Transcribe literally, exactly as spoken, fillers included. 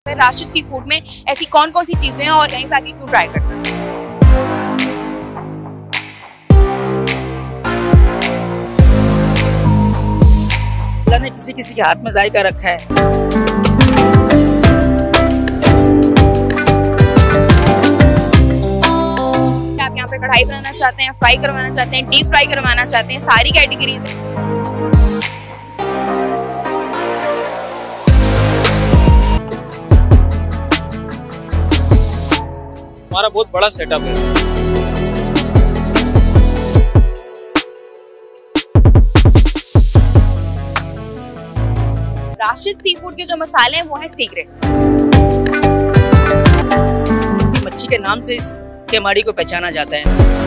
है Rashid sea food में ऐसी कौन कौन सी चीजें हैं और यहीं पे आके क्यों ट्राई करना है। अल्लाह ने किसी किसी के हाथ में जायका रखा है। आप यहाँ पे कढ़ाई बनाना चाहते हैं, फ्राई करवाना चाहते हैं, डीप फ्राई करवाना चाहते हैं, सारी कैटेगरीज हैं। हमारा बहुत बड़ा सेटअप है। राशिद सी फूड के जो मसाले हैं वो है सीक्रेट। मच्छी के नाम से इस केमाड़ी को पहचाना जाता है।